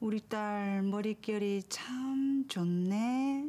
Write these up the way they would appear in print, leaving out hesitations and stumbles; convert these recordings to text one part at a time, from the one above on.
우리 딸 머릿결이 참 좋네.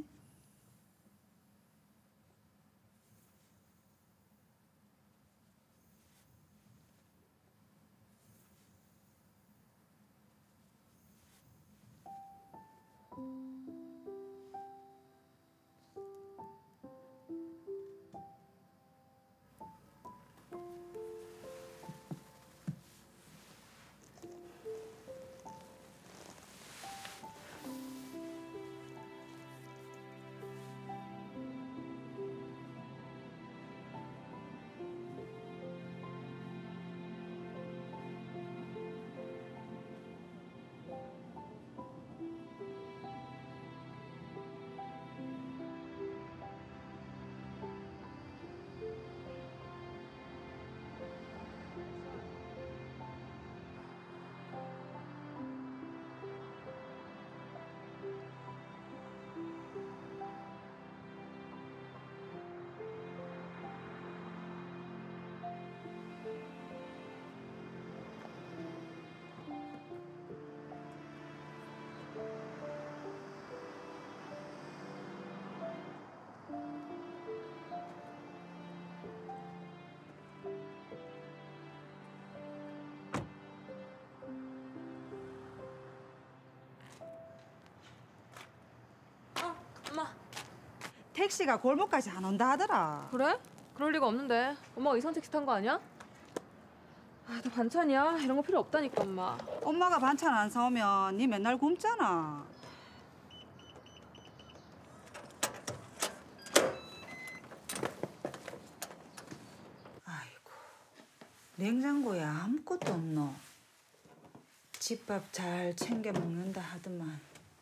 엄마. 택시가 골목까지 안 온다 하더라. 그래? 그럴 리가 없는데. 엄마가 이상 택시 탄 거 아니야? 아, 너 반찬이야? 이런 거 필요 없다니까, 엄마. 엄마가 반찬 안 사오면 니 맨날 굶잖아. 아이고, 냉장고에 아무것도 없노. 집밥 잘 챙겨 먹는다 하더만.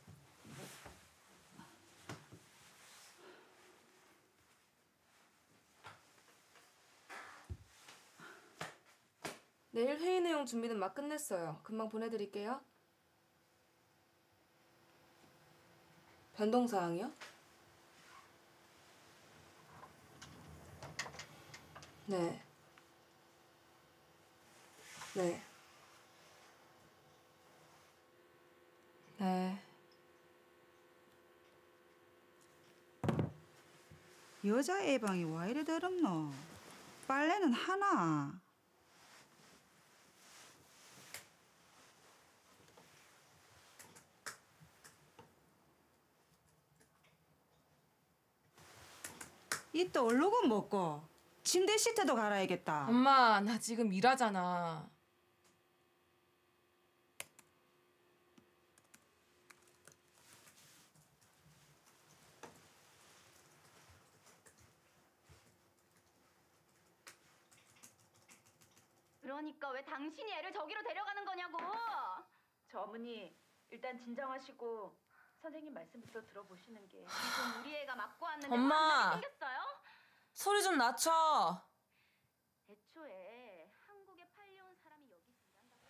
내일 회의 내용 준비는 막 끝냈어요. 금방 보내드릴게요. 변동사항이요? 네. 네. 네. 여자 애방이 와 이래 더럽노? 빨래는 하나. 이또 얼룩은 먹고 침대 시트도 갈아야겠다. 엄마, 나 지금 일하잖아. 그러니까 왜 당신이 애를 저기로 데려가는 거냐고. 저 어머니 일단 진정하시고 선생님 말씀부터 들어보시는 게. 지금 우리 애가 맞고 왔는데 엄마! 화나게 생겼어요? 소리 좀 낮춰. 애초에 한국에 팔려온 사람이 여기서 일한다고.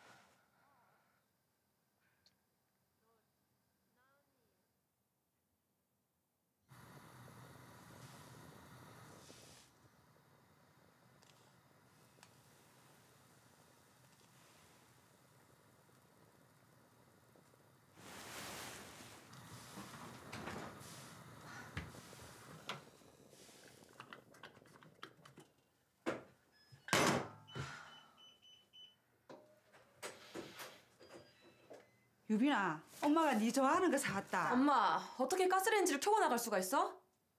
유빈아, 엄마가 네 좋아하는 거 사왔다. 엄마, 어떻게 가스레인지를 켜고 나갈 수가 있어?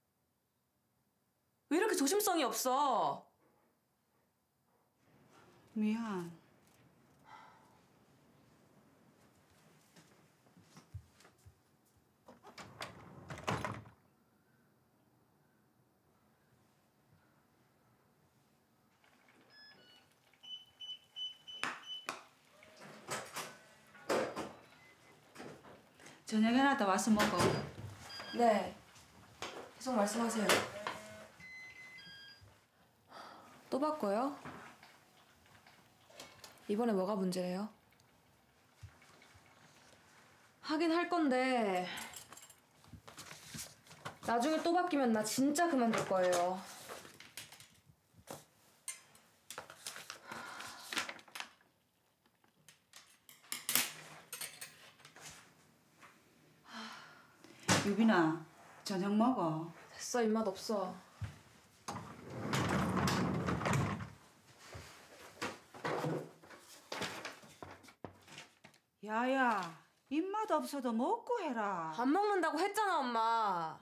왜 이렇게 조심성이 없어? 미안. 저녁 해놨다 와서 먹어. 네. 계속 말씀하세요. 또 바꿔요? 이번에 뭐가 문제예요? 하긴 할 건데 나중에 또 바뀌면 나 진짜 그만둘 거예요. 유빈아, 저녁 먹어. 됐어, 입맛 없어. 야야, 입맛 없어도 먹고 해라. 안 먹는다고 했잖아, 엄마.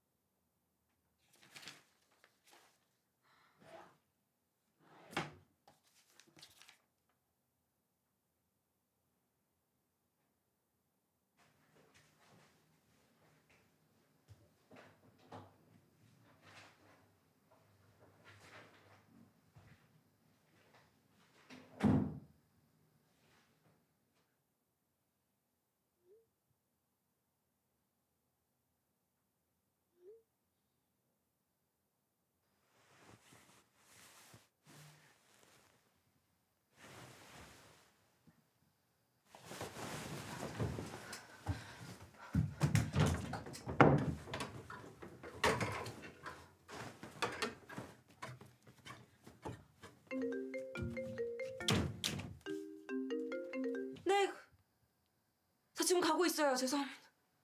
네. 저 지금 가고 있어요. 죄송합니다.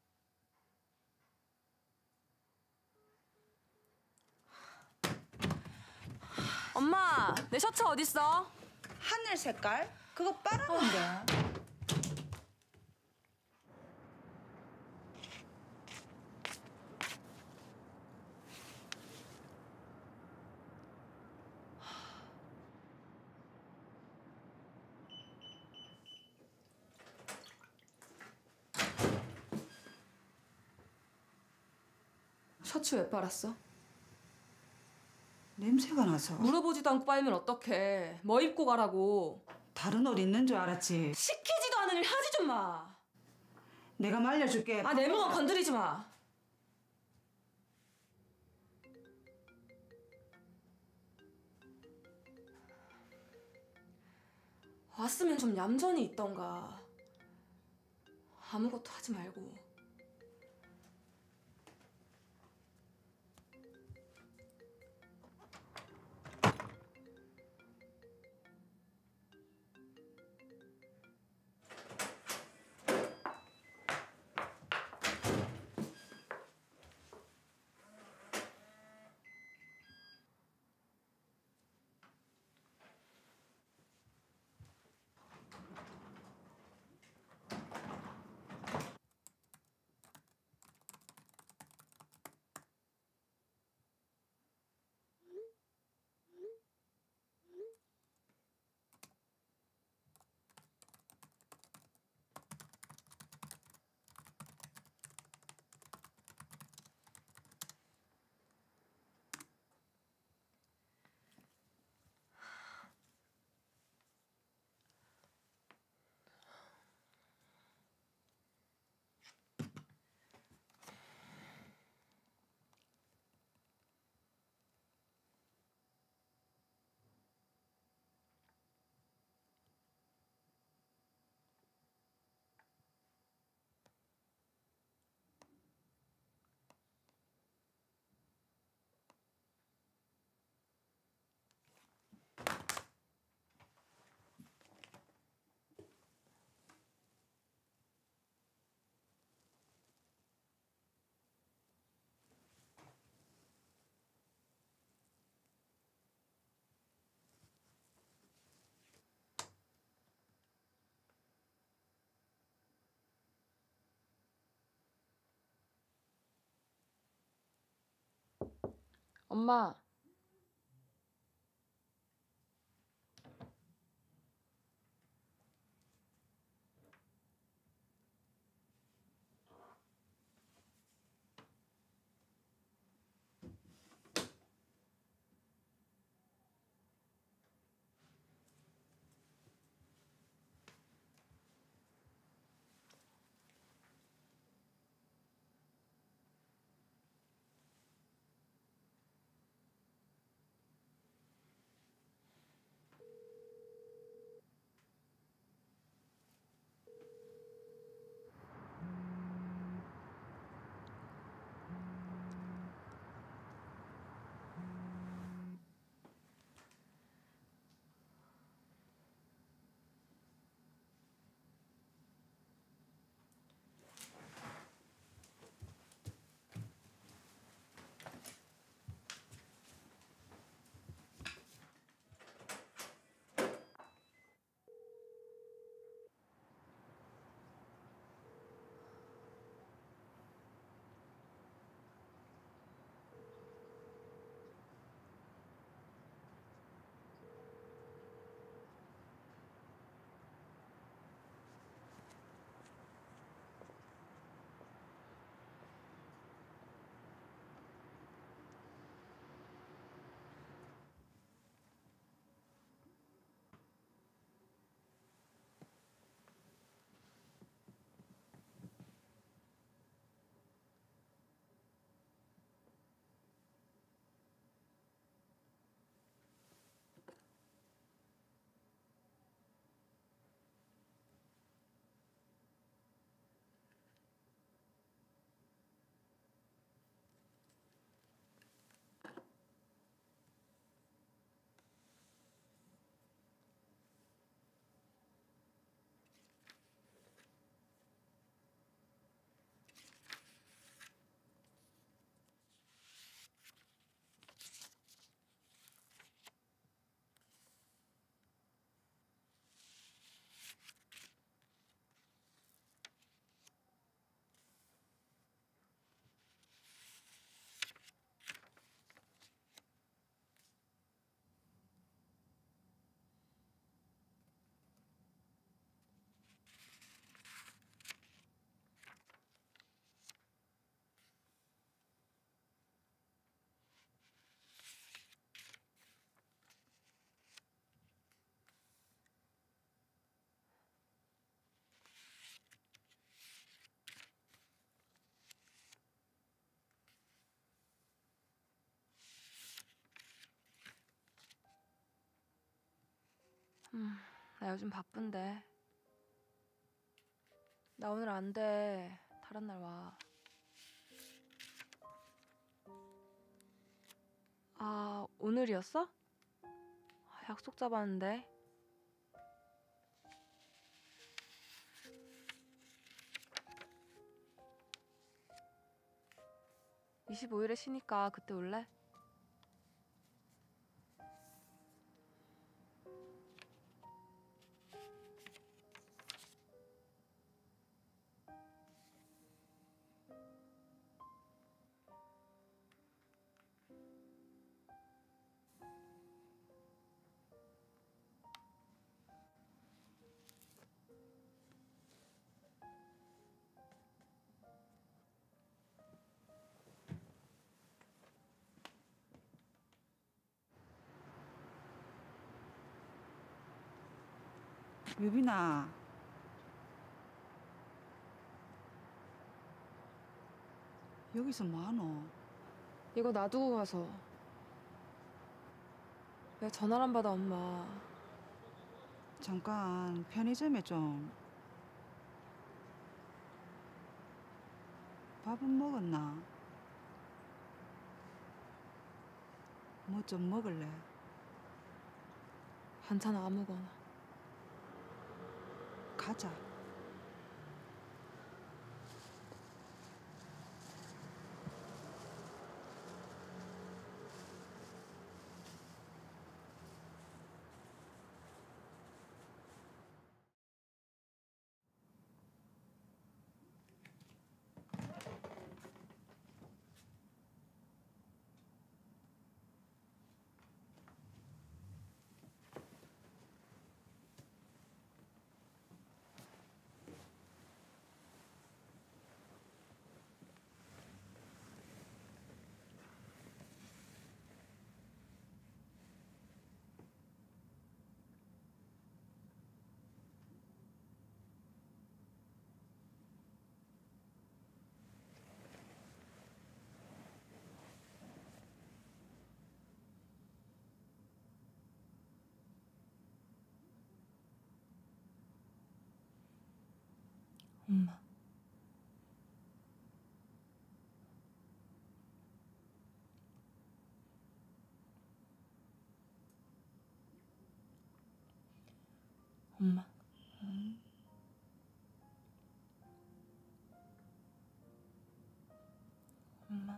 엄마, 내 셔츠 어딨어? 하늘 색깔? 그거 빨았는데. 셔츠 왜 빨았어? 냄새가 나서. 물어보지도 않고 빨면 어떡해. 뭐 입고 가라고. 다른 옷 있는 줄 알았지. 시키지도 않은 일 하지 좀 마. 내가 말려줄게. 아, 내 몸은 건드리지 마. 왔으면 좀 얌전히 있던가. 아무것도 하지 말고. 엄마. 나 요즘 바쁜데. 나 오늘 안 돼. 다른 날 와. 아, 오늘이었어? 약속 잡았는데. (25일에) 쉬니까 그때 올래? 유빈아, 여기서 뭐하노? 이거 놔두고 가서. 왜 전화를 안 받아, 엄마. 잠깐 편의점에 좀. 밥은 먹었나? 뭐 좀 먹을래? 반찬 아무거나. 가자. 엄마. 엄마. 엄마.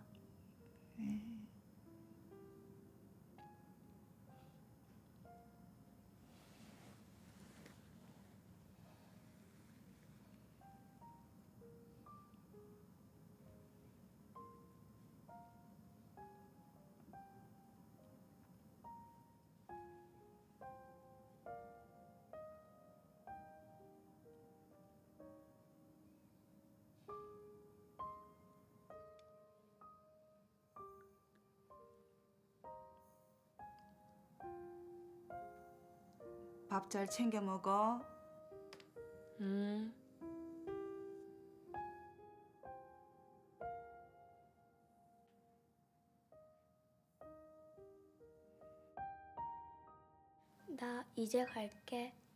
밥 잘 챙겨 먹어. 나 이제 갈게.